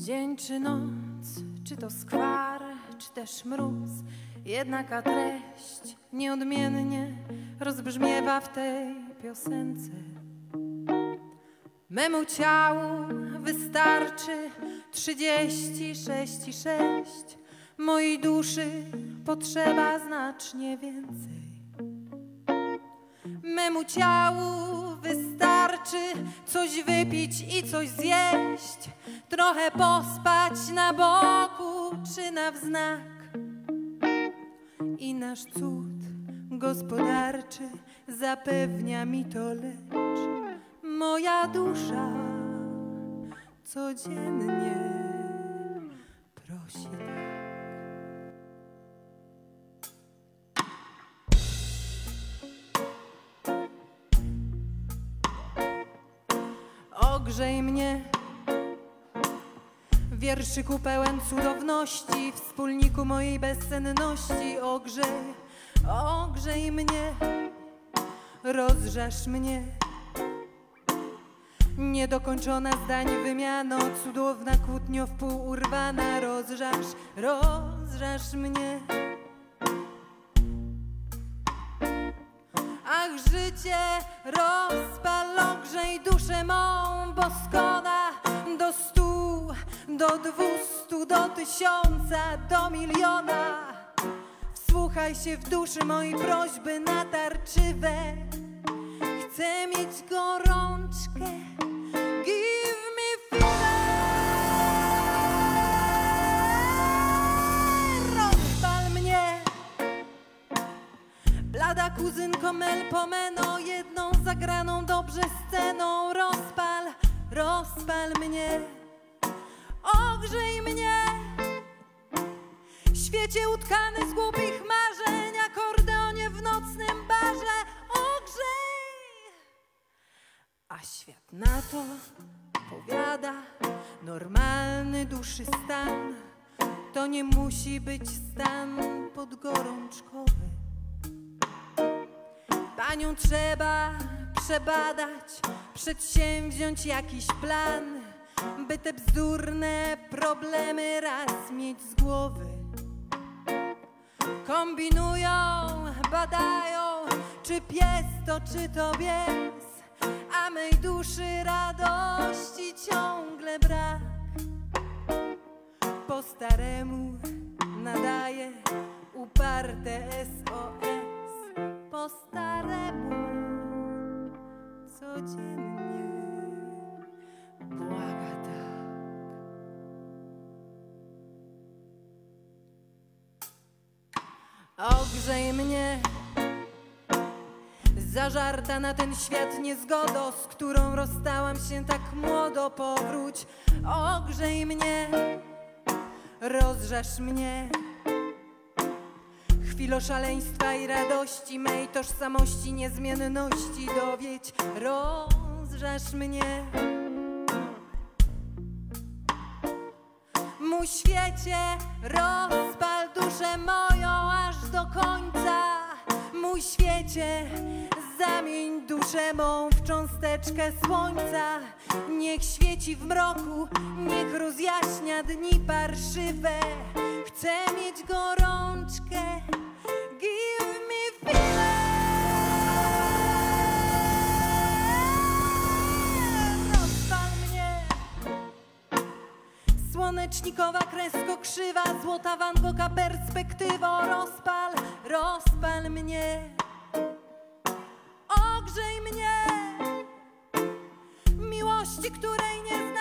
Dzień czy noc, czy to skwar, czy też mróz, jednaka treść nieodmiennie rozbrzmiewa w tej piosence. Memu ciału wystarczy 36,6, mojej duszy potrzeba znacznie więcej. Memu ciału wystarczy coś wypić i coś zjeść, trochę pospać na boku czy na wznak. I nasz cud gospodarczy zapewnia mi to, lecz moja dusza codziennie prosi tak. Ogrzej mnie, wierszyku pełen cudowności, wspólniku mojej bezsenności. Ogrzej mnie, rozżarz mnie. Niedokończona zdań wymiano, cudowna kłótnio wpół urwana. Rozżarz mnie. Ach, życie rozpal, ogrzej duszę mą, bo skona do 100, do 200, do 1000, do miliona. Wsłuchaj się w duszy mojej prośby natarczywe. Chcę mieć gorączkę, give me fever. Rozpal mnie, blada kuzynko Melpomeno, jedną zagraną dobrze sceną. Rozpal mnie, ogrzej mnie. Świecie utkany z głupich marzeń, akordeonie w nocnym barze. Ogrzej! A świat na to powiada, normalny duszy stan to nie musi być stan podgorączkowy. Panią trzeba przebadać, przedsięwziąć jakiś plan, by te bzdurne problemy raz mieć z głowy. Kombinują, badają, czy pies to, czy to bies, a mej duszy radości ciągle brak. Po staremu nadaje uparte SOS, po staremu codziennie błaga tak. Ogrzej mnie, zażarta na ten świat niezgodo, z którą rozstałam się tak młodo. Powróć, ogrzej mnie, rozżarz mnie. Chwilo szaleństwa i radości, mej tożsamości, niezmienności dowiedź. Rozżarz mnie. Mój świecie, rozpal duszę moją aż do końca. Mój świecie, zamień duszę mą w cząsteczkę słońca. Niech świeci w mroku, niech rozjaśnia dni parszywe. Chcę mieć gorączkę, give me fever. Rozpal mnie. Słonecznikowa kresko krzywa, złota Van Gogha perspektywo. Rozpal mnie. Ogrzej mnie. Miłości, której nie